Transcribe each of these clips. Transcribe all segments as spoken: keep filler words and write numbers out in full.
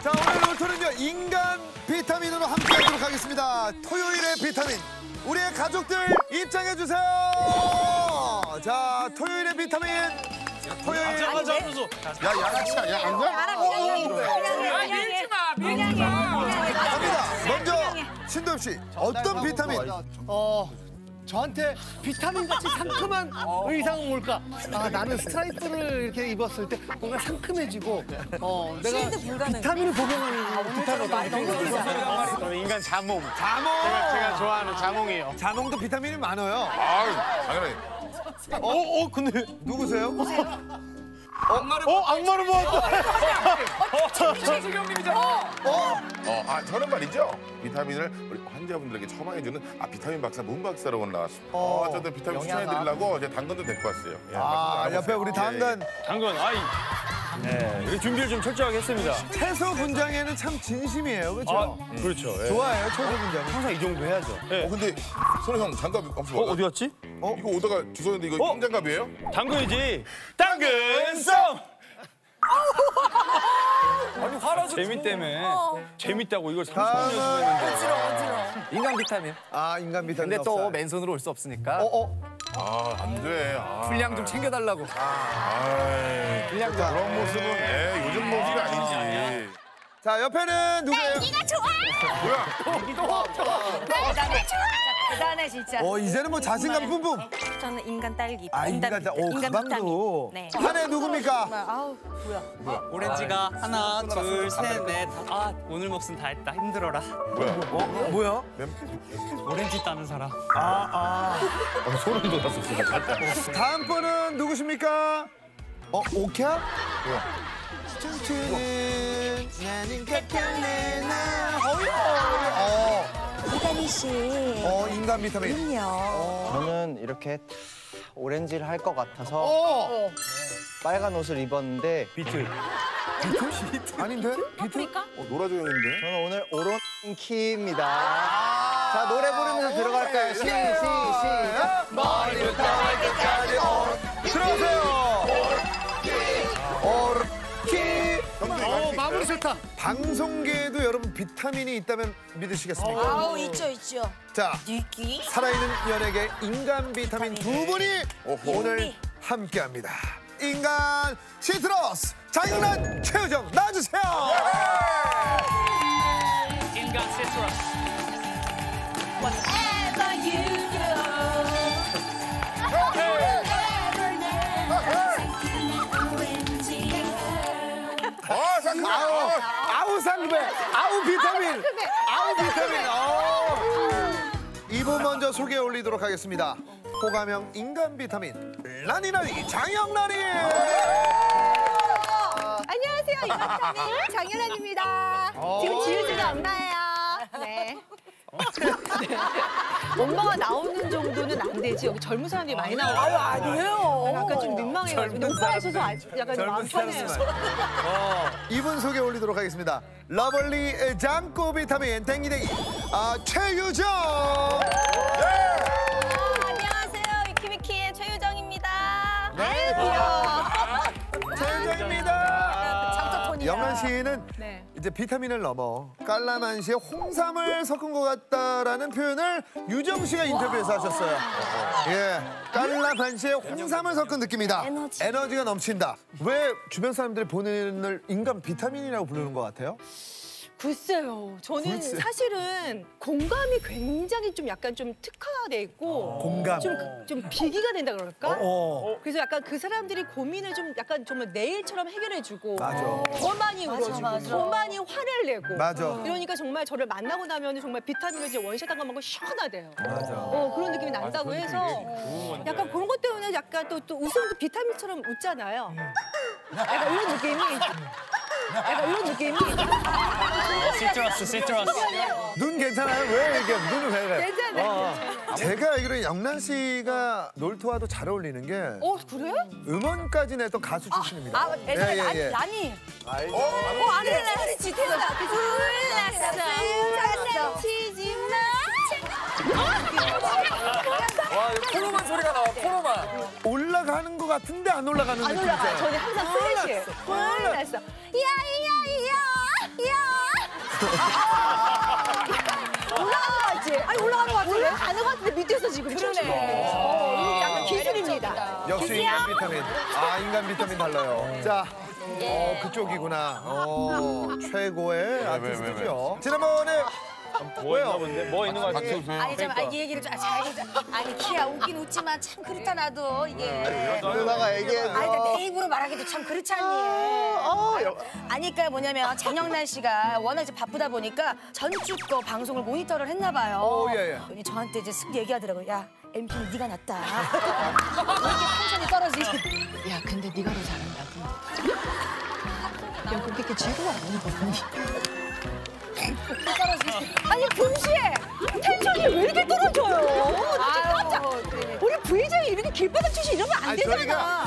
자, 오늘 로토는요, 인간 비타민으로 함께하도록 하겠습니다. 토요일의 비타민, 우리의 가족들 입장해주세요. 자, 토요일의 비타민. 토요일. 하자, 하자, 하면서. 야, 양아치야, 야, 안 가? 야, 밀지 마, 밀지 마. 갑니다. 먼저, 신도엽 씨, 어떤 비타민? 어, 저한테 비타민 같이 상큼한 의상은 뭘까? 아, 나는 스트라이프를 이렇게 입었을 때 뭔가 상큼해지고, 어, 내가 비타민을 복용하는 듯한 어떤 느낌이 저는 인간 자몽. 자몽. 제가, 제가 좋아하는 자몽이에요. 자몽도 비타민이 많아요. 아유, 당연히. 어, 어, 근데 누구세요? 어, 악마를 모았다. 최수경님이잖아. 어? 어, 아, 저는 말이죠. 비타민을 우리 환자분들에게 처방해주는 아, 비타민 박사, 문 박사라고 나왔습니다. 어, 저도 비타민 추천해드리려고 이제 당근도 데리고 왔어요. 예, 아, 말씀 옆에 우리 당근. 당근, 아이. 네, 우리 준비를 좀 철저하게 했습니다. 채소 분장에는 참 진심이에요, 그렇죠? 아, 그렇죠. 예. 좋아해요, 채소 분장. 항상 이 정도 해야죠. 예. 어, 근데 선우 형 장갑 없어. 어, 어디 갔지? 어? 이거 오다가 주웠는데 이거 어? 형장갑이에요? 당근이지. 당근성! 아니, 화라서 재미 때문에. 재밌다고 이걸 삼십 다음은- 년 했는데. 인간 비타민. 아, 인간 비타민. 근데 또 없어요. 맨손으로 올 수 없으니까 어, 어? 아, 안 돼. 아. 분량 좀 챙겨달라고. 아이, 분량 좀. 그런 모습은 에, 요즘 모습이 아니지. 자, 옆에는 누구예요? 네가 좋아. 뭐야? 대단해. 대단해 진짜. 어, 이제는 뭐 자신감 뿜뿜. 저는 인간 딸기. 아, 인간 딸, 오, 가방도. 네. 한해 누굽니까? 아우 뭐야. 오렌지가 하나, 둘, 셋, 넷. 아, 오늘 몫은 다 했다. 힘들어라. 뭐야? 어, 뭐야? 오렌지 따는 사람. 아, 어, 소름 돋았어, 진짜. 아. 다음 분은 누구십니까? 어, 오캬? 뭐야? 춤추는 나는 깎아내 나. 어, 이다미 씨. 어, 인간 비타민. 그럼요. 저는 이렇게 다 오렌지를 할 것 같아서 어, 빨간 옷을 입었는데 비트. 아닌데? 파프리카? 어, 노라조 형인데? 저는 오늘 오론키입니다. 자, 노래 부르면서 들어갈까요? 시, 시, 시작! 머리부터 발끝까지 오. 들어오세요. 오르키. 어, 마무리 좋다. 방송계에도 여러분 비타민이 있다면 믿으시겠습니까? 아우 있죠 있죠. 자, 느끼. 살아있는 연예계 인간 비타민 두 분이 오호. 오늘 함께합니다. 인간 시트러스 장윤란, 최유정 나와주세요. 인간 시트러스. Whatever you do. 아, 상쾌! 아우, 아우 상배, 아우 비타민, 아우 비타민. 아우. 이분 먼저 소개 올리도록 하겠습니다. 호감형 인간 비타민 라니라니 장영란이. 안녕하세요. 이박타민 장윤란입니다. 지금 지우지가 엄마예요. 네. 엄마가 나오는 정도는 안 되지. 여기 젊은 사람들이 많이 나오고. 아유, 아니에요. 약간 좀 민망해가지고. 녹화에 있어서 아- 약간 마음 편해요. 이분 소개 올리도록 하겠습니다. 러블리 잠꼬 비타민 댕기댕기 아, 최유정. 안녕하세요. 위키위키의 최유정입니다. 네, 귀여워. 최유정입니다. 장터톤이야. 영란 씨는 네. 이제 비타민을 넘어 깔라만시에 홍삼을 섞은 것 같다라는 표현을 유정 씨가 인터뷰에서 하셨어요. 예, 깔라만시에 홍삼을 섞은 느낌이다. 에너지. 에너지가 넘친다. 왜 주변 사람들이 본인을 인간 비타민이라고 부르는 것 같아요? 글쎄요. 저는 글쎄. 사실은 공감이 굉장히 좀 약간 좀 특화돼 있고 공감. 좀, 좀 비기가 된다 그럴까? 어. 그래서 약간 그 사람들이 고민을 좀 약간 정말 내일처럼 해결해주고 맞아. 더 많이 맞아, 울어주고 맞아. 더 많이 화를 내고 맞아. 이러니까 정말 저를 만나고 나면 정말 비타민을 이제 원샷 한 거 먹고 시원하대요. 맞아. 어, 그런 느낌이 난다고 해서 약간 그런 것 때문에 약간 또, 또 웃음도 비타민처럼 웃잖아요. 약간 이런 느낌이 약간 이런 느낌이 시트러스, 시트러스. 눈 괜찮아요? 왜 이렇게 눈을 왜 그래? 괜찮아요. 어. 제가 알기로 영란 씨가 놀토와도 잘 어울리는 게 어, 그래? 음원까지 냈던 가수 출신입니다. 아, 예전에 예, 예, 예. 라니. 알죠. 어, 아니네. 소리 지태다. 불났어. 치지 마. 와, 이거 코로만 소리가 나와, 코로만. 올라가는 것 같은데 안 올라가는 안 느낌 올라가요. 있잖아요. 저는 항상 플래시예요. 플래시. 야야야. 야. 올라가는 거 같지? 아니 올라가는 거 같은데? 가는 거 같은데 밑에서 지금 그러네. 어, 이게 약간 기술입니다. 역시 인간 비타민. 아, 인간 비타민 달라요. 자, 어, 그쪽이구나. 어, 최고의 아티스트죠. 지난번에 뭐 있나 본데? 뭐 있는 거 같아? 같이 웃어요. 아니 좀 아, 이 얘기를 좀 아, 잘 해줘. 아니 키야 웃긴 웃지만 참 그렇다 나도 이게. 누나가 얘기해줘. 아니 근데 내 입으로 말하기도 참 그렇지 않니? 아니 그러니까 뭐냐면 장영란 씨가 워낙 이제 바쁘다 보니까 전주 거 방송을 모니터를 했나 봐요. 오, 예, 예. 그러니 저한테 이제 쓱 얘기하더라고요. 야 엠피는 네가 낫다. 왜 이렇게 텐션이 떨어지지? 야, 근데 네가 더 잘한다. 근데. 야, 근데 이렇게 지루가 아닌 거니? 떨어지지. 아니 금시에 텐션이 왜 이렇게 떨어져요? 진짜 깜짝. 우리 브이제이 이렇게 길바닥 출신 이러면 안 아니, 되잖아.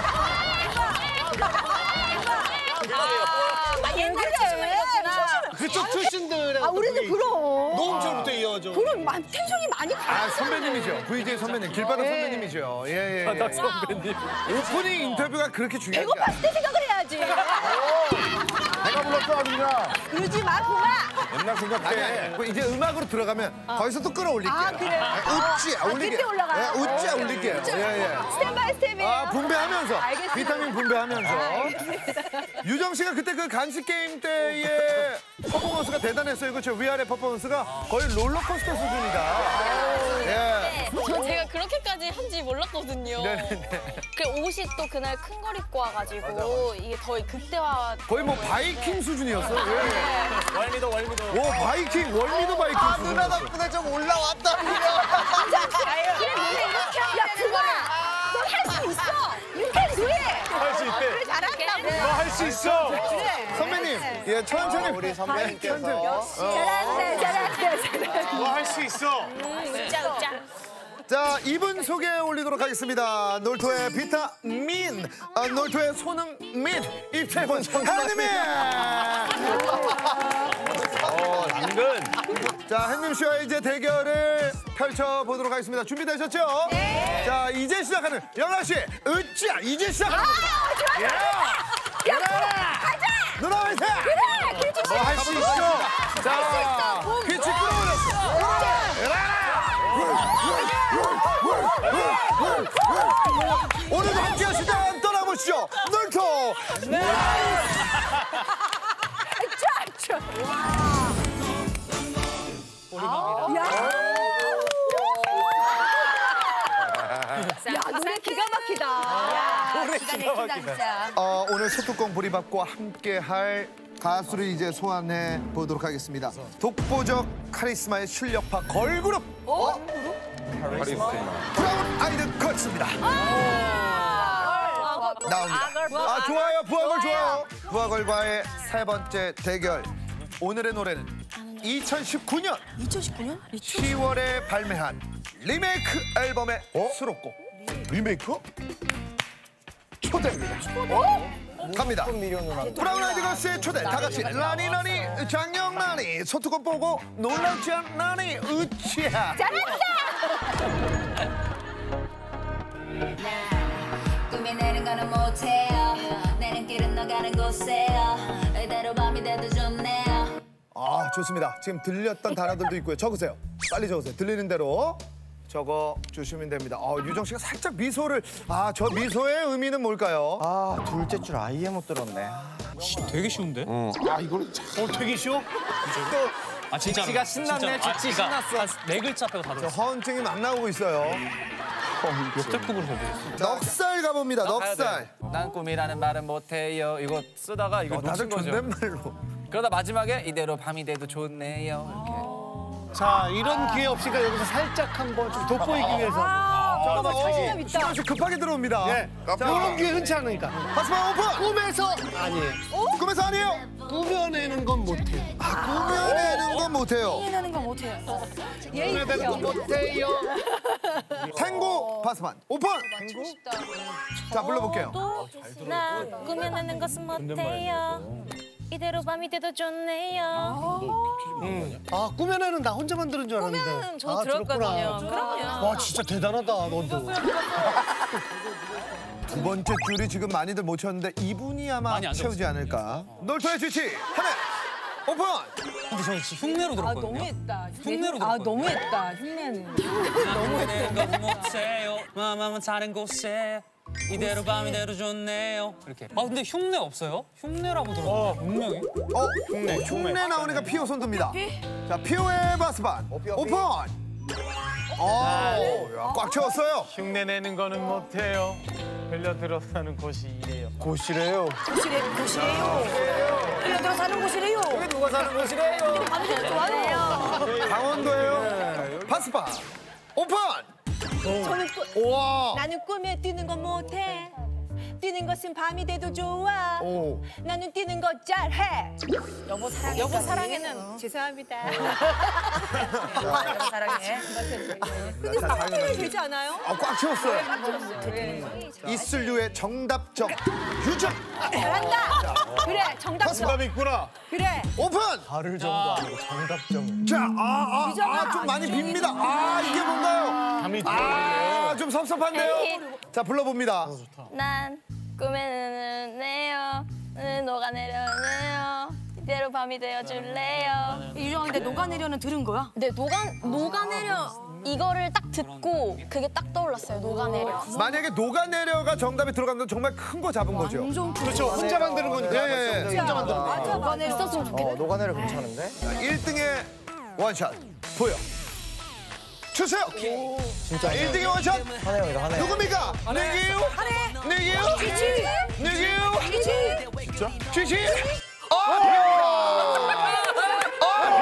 아, 옛날에 출신이었구나. 그쪽 출신들하고 아, 우리는 그럼. 노홍철부터 이어져. 그럼 만- 텐션이 많이 가. 아, 선배님이죠. 브이제이 선배님, 길바닥 네. 선배님이죠. 예, 예. 예. 바닥 선배님. 오프닝 인터뷰가 그렇게 중요한 게 배고팠을 때 생각을 해야지. 내가 불렀어, 아줌마. 그러지 마, 그만. 옛날 아니, 생각해. 아니, 뭐 이제 음악으로 들어가면 거기서 또 끌어올릴게요. 아, 그래? 웃지, 아, 올릴게요. 그때 올라가요? 예, 웃지, 어, 올릴게요. 예, 예. 스텝 바이 스텝이에요. 아, 분배하면서. 알겠습니다. 비타민 분배하면서. 아, 유정 씨가 그때 그 간식 게임 때의 퍼포먼스가 대단했어요. 그렇죠? 위아래 퍼포먼스가 거의 롤러코스터 수준이다. 예. 저 제가 그렇게까지 한지 몰랐거든요. 네네네. 그 옷이 또 그날 큰 걸 입고 와가지고 이게 더 극대화. 거의 뭐 바이킹 수준이었어. 예. 월미도 월미도. 오, 바이킹, 월미도 바이킹 아, 수준. 누나 덕분에 좀 올라왔다. 그래, 너네 이렇게 하면 야, 그거야. 너 할 수 있어. You can do it. 할 수 있대. 그래, 잘한다고. 너 할 수 있어. 그래. 선배님, 예, 천천히. 우리 선배님께서. 잘한다, 잘한다, 잘한다. 너 할 수 있어. 웃자 웃자. 자, 이분 소개해 올리도록 하겠습니다. 놀토의 비타민, 아, 놀토의 손흥민, 이태원 하느님. 어, 당근. 자, 햇님 씨와 이제 대결을 펼쳐보도록 하겠습니다. 준비되셨죠? 네. 자, 이제 시작하는 영란 씨, 으쌰, 이제 시작하는 겁니다. 아, 좋아, 좋아. 야, 가자. 누나 화이팅! 그래, 길치 너 할 수 있어. 자, 빛이 끌어올렸어. 오늘도 함께 하시면 떠나보시죠. 놀토. 쫙, 쫙. 야, 노래 기가 막히다. 야, 기가 막히다, 진짜. 어, 오늘 소뚜껑 보리밥과 함께할 가수를 이제 소환해 보도록 하겠습니다. 독보적 카리스마의 실력파 걸그룹 어? 카리스마. 브라운 아이드 걸스입니다. 나옵니다. 아, 좋아요. 부하걸 좋아요. 부하걸과의 세 번째 대결. 오늘의 노래는 이천십구 년 이천십구 년? 시월에 발매한 리메이크 앨범의 수록곡 리메이크? 초대입니다. 갑니다. 브라운 아이드 걸스의 초대. 다 같이 라니 라니 장영란이 소뚜껑 보고 놀랍지 않나니 으치야. 잘한다. 꿈이 내는 거는 못해요. 내는 길은 너가는 곳에요. 이대로 밤이 돼도 좋네요. 아, 좋습니다. 지금 들렸던 단어들도 있고요. 적으세요. 빨리 적으세요. 들리는 대로 적어 주시면 됩니다. 어, 유정 씨가 살짝 미소를. 아, 저 미소의 의미는 뭘까요? 아, 둘째 줄 아예 못 들었네. 되게 쉬운데? 아, 이거는 참. 어, 되게 쉬워? 아 진짜. 지치가 신났네, 지치 신났어. 네 글자 빼고 다 저 들었어. 허언증이 막 나오고 있어요. 역대급으로 해보겠어. 넉살 가봅니다. 넉살. 난 꿈이라는 말은 못해요. 이거 쓰다가 이거 어, 다들 놓친 거죠. 존댓말로. 그러다 마지막에 이대로 밤이 돼도 좋네요. 이렇게. 자, 이런 기회 없으니까 여기서 살짝 한번 좀 돋보이기 위해서. 아, 잠깐만, 자신감 있다. 신원 씨 급하게 들어옵니다. 예. 자, 이런 기회 흔치 않으니까. 파스마 오픈. 꿈에서 아니에요. 꿈에서 아니에요. 꾸며내는 건 못해요. 아, 꾸며내는 건 못해요. 이해내는 건 못해요. 예, 꾸며내는 건 못해요. 탱고 파스만 오픈. 자, 불러볼게요. 나 꾸며내는 것은 못해요. 이대로 밤이 돼도 좋네요. 아, 꾸며내는 나 혼자만 들은 줄 알았는데. 꾸며내는 저 아, 들었거든요. 들었구나. 그럼요. 와, 진짜 대단하다, 너도. 두 번째 줄이 지금 많이들 못 쳤는데 이분이 아마 많이 안 채우지 않을까. 놀토의 주치 하나, 오픈. 근데 저는 진짜 흉내로 아 들었거든요. 너무했다. 흉내로 아 들었거든요. 너무했다. 흉내는. 너무했다. 못해요. 마마마 사는 곳에 이대로 밤 이대로 좋네요. 이렇게. 아 근데 흉내 없어요? 흉내라고 들었는데 분명히. 어, 흉내, 흉내 나오니까 피오 손 듭니다. 자, 피오의 바스반 오픈. 어, 야, 꽉 채웠어요. 흉내 내는 거는 못해요. 흘려들어 사는 곳이 이래요. 곳이래요. 곳이래 곳이래요. 흘려들어 사는 곳이래요. 여기 누가 사는 곳이래요? 밤이 좋아요. 강원도예요. 바스반 오픈. 저는 꾸, 우와. 나는 꿈에 뛰는 거 못해. 뛰는 것은 밤이 돼도 좋아. 오. 나는 뛰는 거 잘해. 여보 사랑해. 여보 사랑해는 죄송합니다. 여보 사랑해. 근데 딱 뛰면 되지 않아요? 아, 꽉 채웠어요. 꽉 채웠어요. 그래. 이슬류의 정답적 유정. 잘한다. 그래 정답. 정답이 있구나. 그래. 오픈. 발을 정도 아니고 정답점. 자, 아, 아, 아, 좀 많이 빕니다. 아, 이게 뭔가요? 감이 아, 좀 섭섭한데요? 자, 불러봅니다. 난 꿈에는 내요 녹아내려네요 이대로 밤이 되어줄래요. 유정한테 녹아내려는 들은 거야? 네, 녹아 녹아내려 이거를 딱 듣고 그게 딱 떠올랐어요. 녹아내려. 만약에 녹아내려가 정답에 들어가면 정말 큰 거 잡은 거죠. 그렇죠. 혼자 만드는 거니까. 예, 예. 혼자 만들어. 맞아 녹아내려. 있었으면 좋겠다. 어, 녹아내려 괜찮은데? 자, 일 등의 원샷 보여 주세요. 진짜. 일 등의 원샷 한혜영이다, 한혜영. 누굽니까? 내기요? 내기요? 쥐쥐. 내기요? 쥐쥐. 진짜? 쥐쥐? 아, 비영이다. 아,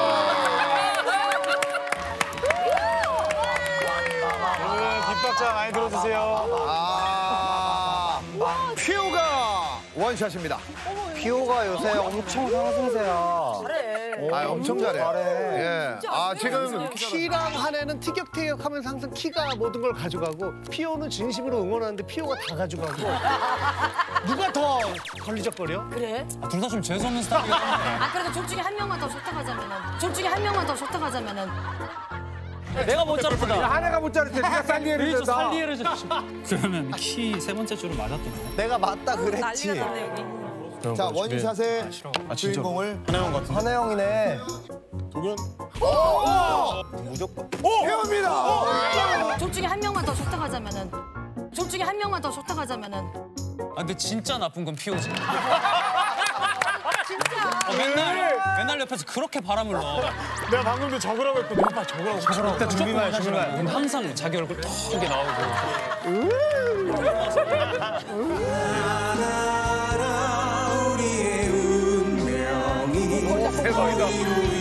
비영이다. 오늘 뒷박자 많이 들어주세요. 아, 피오가 원샷입니다. 피오가 요새 엄청 상승세야. 아, 엄청 잘해. 잘해. 예. 아, 지금 키랑 한혜는 티격태격하면서 항상 키가 모든 걸 가져가고 피오는 진심으로 응원하는데 피오가 다 가져가고 누가 더 걸리적거려? 그래? 아, 둘 다 좀 재수없는 스타일이긴 한데. 아 그래도 둘 중에 한 명만 더 선택하자면은 둘 중에 한 명만 더 선택하자면은 내가 못 자르다. 하나가 못 자를 때 네가 살리에를 저 든다. 살리에를 좀. 그러면 키 세 번째 줄은 맞았던 내가 맞다 그랬지. 자, 원샷의 주인공을 한혜영 같은. 한혜영이네. 도겸. 무조건. 피오입니다. 둘 중에 한 명만 더 선택하자면은 둘 중에 한 명만 더 선택하자면은 아 근데 진짜 나쁜 건 피오지. 진짜 아, 맨날 맨날 옆에서 그렇게 바람을 넣어. 내가 방금도 적으라고 했거든. 오빠 적으라고. 적으라고. 일단 준비만 해, 준비만 해. 근데 항상 자기 얼굴 톡 이렇게 나오고. 대박이다.